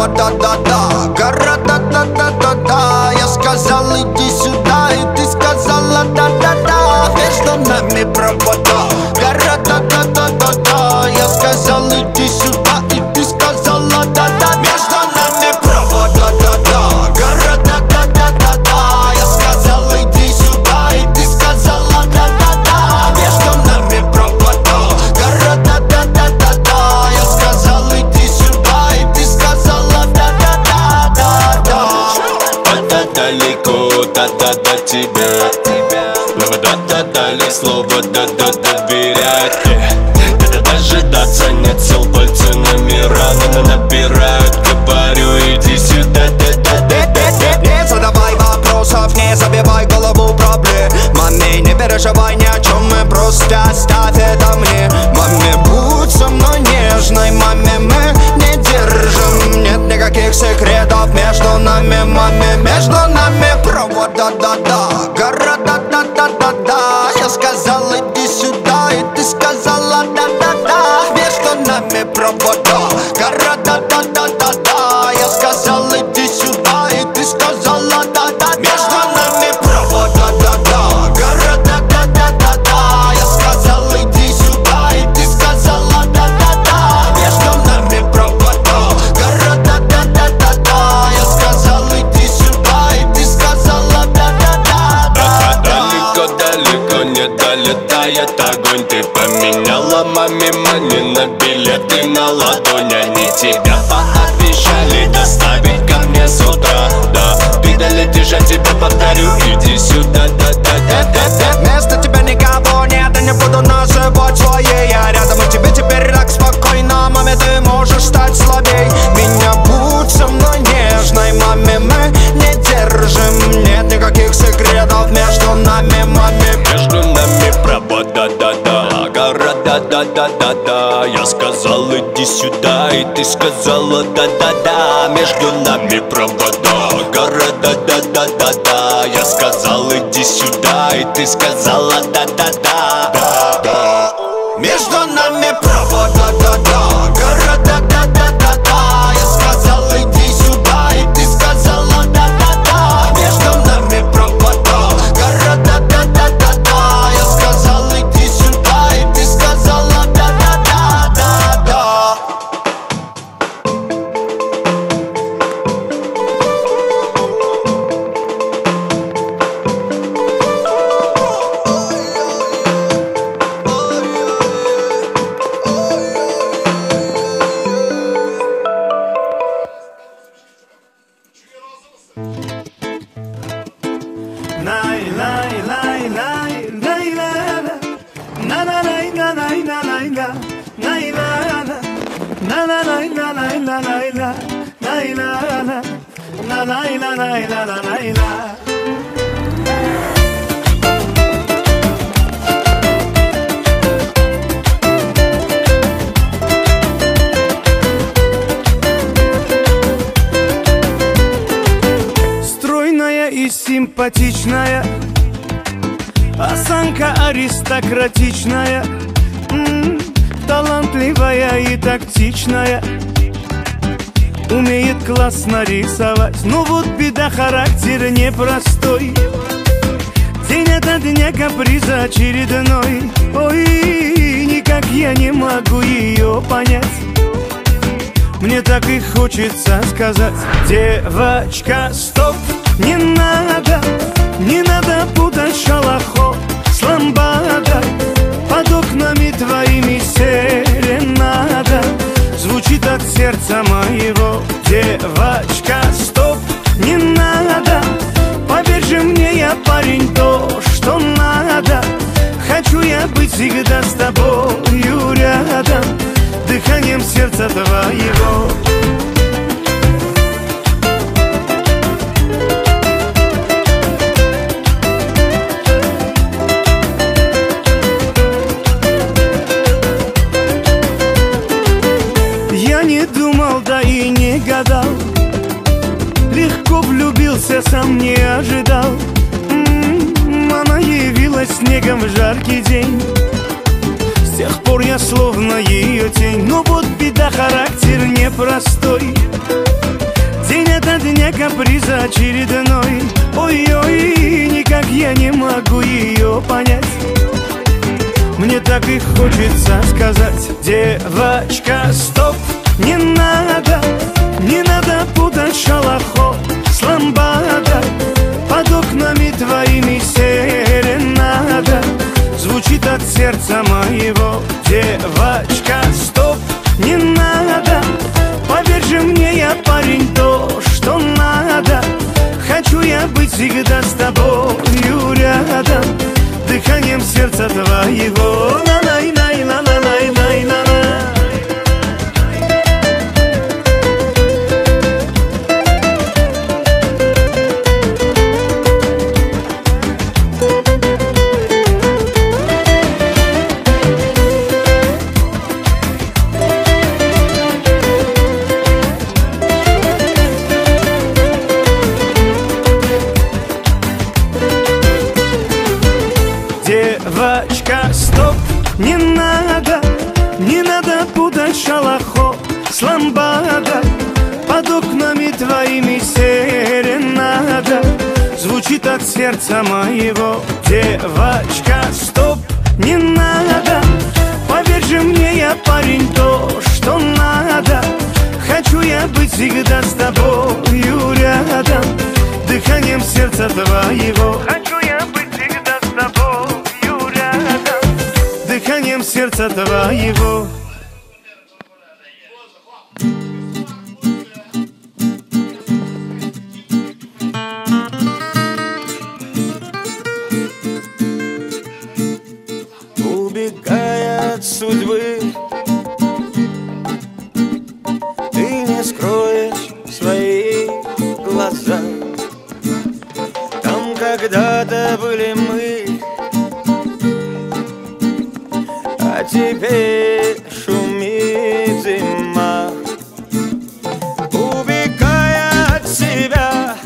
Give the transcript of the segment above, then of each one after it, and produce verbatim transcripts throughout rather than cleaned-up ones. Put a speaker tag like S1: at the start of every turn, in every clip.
S1: провода-да-да. Города-да-да-да-да. Я сказал иди сюда, и ты сказала да-да-да. Между нами провода. Города-да-да-да-да. Я сказал иди сюда, и ты сказала да-да-да. Между нами провода, да-да. Города-да-да-да-да. Я сказал иди сюда, и ты сказала да-да-да. Между нами провода. Города-да-да-да-да. Я сказал иди сюда, и ты сказала да-да-да-да-да.
S2: Да-да далеко, да-да до тебя. Но да-да дали слово, да-да доверять. Да-да дожидаться нет сил, пальцы номера набирают. Говорю, иди сюда, да-да-да-да-да.
S1: Не задавай вопросов, не забивай голову проблемами. Не переживай ни о чем, мы просто оставь это мне. Маме, будь со мной нежной, маме, мы не держим. Нет никаких секретов между нами, маме. Между нами провода, да-да. Города, да-да-да-да. Я сказал иди сюда, и ты сказала да-да-да. Между нами провода. Города, да-да-да-да. Я сказал иди сюда, и ты сказала да-да-да. Между нами провода, да-да. Города, да-да-да-да. Я сказал иди сюда, и ты сказала да-да-да. Между нами провода. Города, да-да-да-да. Я сказал иди сюда, и ты сказала да-да-да.
S2: Далеко-далеко не долетает огонь. Ты поменяла маме мани на билеты на ладонь. Они тебя пообещали доставить ко мне с утра. Да, ты долетишь, я тебе повторю, иди сюда, да-да-да-да-да.
S1: Вместо тебя никого нет, и не буду называть своей. Я рядом, и тебе теперь так спокойно. Маме, ты можешь стать слабей. Меня будь со мной нежной, маме, мы не держим. Нет никаких секретов между нами, маме.
S2: Между нами провода, да-да. Города, да-да-да-да. Я сказал иди сюда, и ты сказала да-да-да. Между нами провода. Города, да-да-да-да. Я сказал иди сюда, и ты сказала да-да-да. Да-да.
S1: Между нами провода, да-да. Города, да-да-да-да. Я сказал иди сюда, и ты сказала да-да-да. Между нами провода. Города, да-да-да-да. Я сказал иди сюда, и ты сказала да-да-да-да-да.
S3: Стройная и симпатичная, осанка аристократичная, м-м, талантливая и тактичная, умеет классно рисовать. Но вот беда, характер непростой. День ото дня каприза очередной. Ой, никак я не могу ее понять. Мне так и хочется сказать: девочка, стоп, не надо, не надо путать шалахо с ламбадой. Под окнами твоими серенада звучит от сердца моего. Девочка, стоп, не надо, поверь же мне, я парень, то, что надо. Хочу я быть всегда с тобою рядом, дыханием сердца твоего. Я не думал, да и не гадал, легко влюбился, сам не ожидал. М-м, она явилась снегом в жаркий день. С тех пор я словно ее тень. Но вот беда, характер непростой. дня каприз очередной. Ой-ой, никак я не могу ее понять. Мне так и хочется сказать: девочка, стоп, не надо, не надо путать шалахо с ламбадой. Под окнами твоими серенада звучит от сердца моего. Девочка, стоп, не надо, поверь же мне, я парень, то, что надо. Хочу я быть всегда с тобою рядом, дыханием сердца твоего. На-най-най-на-на-най-най-на-на. Девочка, стоп, не надо, не надо путать шалахо с ламбадой. Под окнами твоими серенада звучит от сердца моего. Девочка, стоп, не надо, поверь же мне, я парень, то, что надо. Хочу я быть всегда с тобою рядом, дыханием сердца твоего. Хочу я быть всегда с тобою рядом, дыханием сердца твоего.
S4: Убегая от судьбы, ты не скроешь свои глаза. Там когда-то были мы, а теперь шумит зима. Убегая от себя,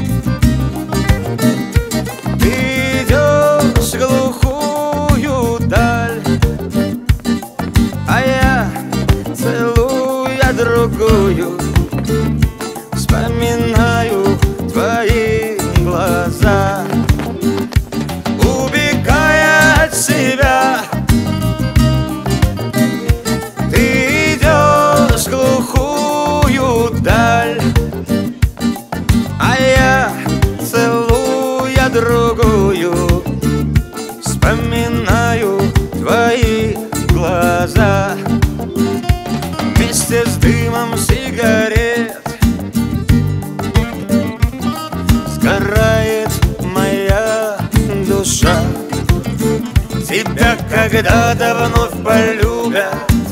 S4: ты идешь в глухую даль, а я, целуя другую, вспоминаю твои глаза. Убегая от себя, ты идешь в глухую даль, а я, целуя другую, вспоминаю твои глаза. Вместе с дымом сигарет сгорает моя душа. Тебя когда-то вновь полюбят,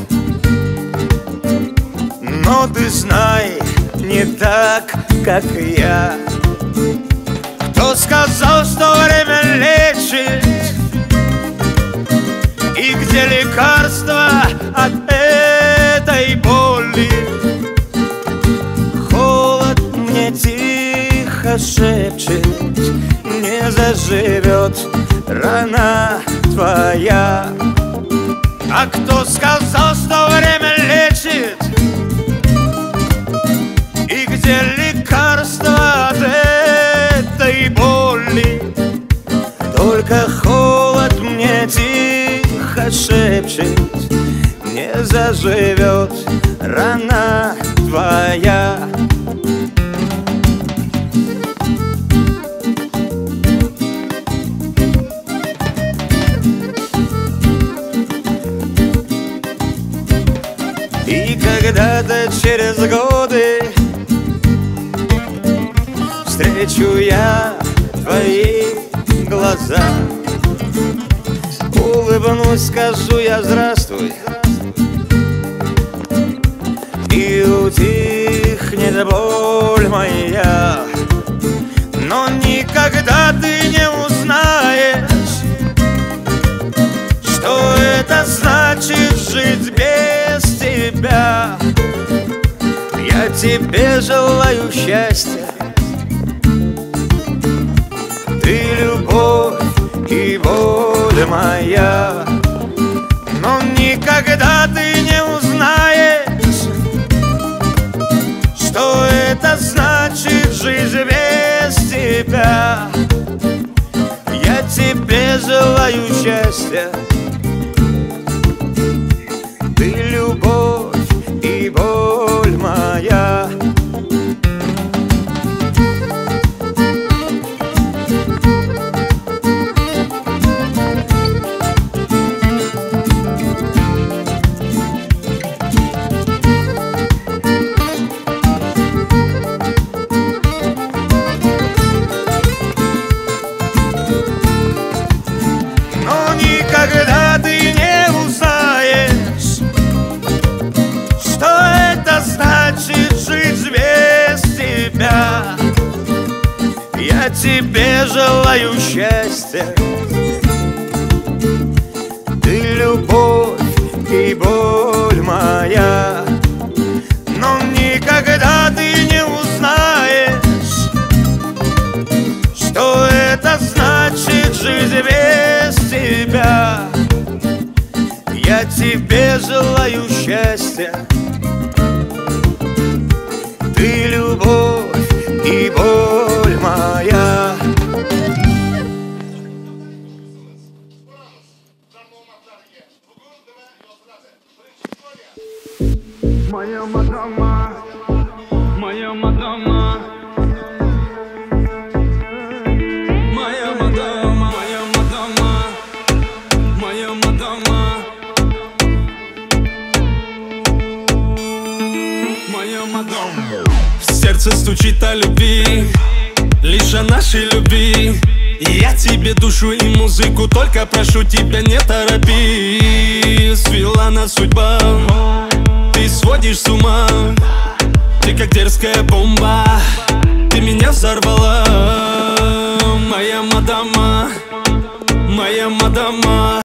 S4: но ты знай, не так, как я. Кто сказал, что время лечит, и где лекарство от этой боли? Холод мне тихо шепчет: не заживет рана твоя. А кто сказал, что время лечит, и где лекарство от этой боли? Только холод мне тихо шепчет: не заживет рана твоя. И когда-то через годы встречу я твои глаза, улыбнусь, скажу я здравствуй, и утихнет боль моя. Но никогда ты не узнаешь, что это значит жить без тебя. Я тебе желаю счастья, ты любовь и боль моя. Но никогда ты не узнаешь, что это значит тебе желаю счастья. Ты любовь и боль моя. Когда ты не узнаешь, что это значит жить без тебя, я тебе желаю счастья. Ты любовь и боль моя. Но никогда ты не узнаешь, что это значит жить без тебя. Я тебе желаю счастья. Ты любовь и боль моя.
S3: Моя мадама, моя мадама, моя мадама, моя мадама, моя мадама, моя мадама. В сердце стучит о любви, лишь о нашей любви. Я тебе душу и музыку, только прошу тебя, не торопи. Свела нас судьба, ты сводишь с ума. Ты как дерзкая бомба, ты меня взорвала. Моя мадама, моя мадама.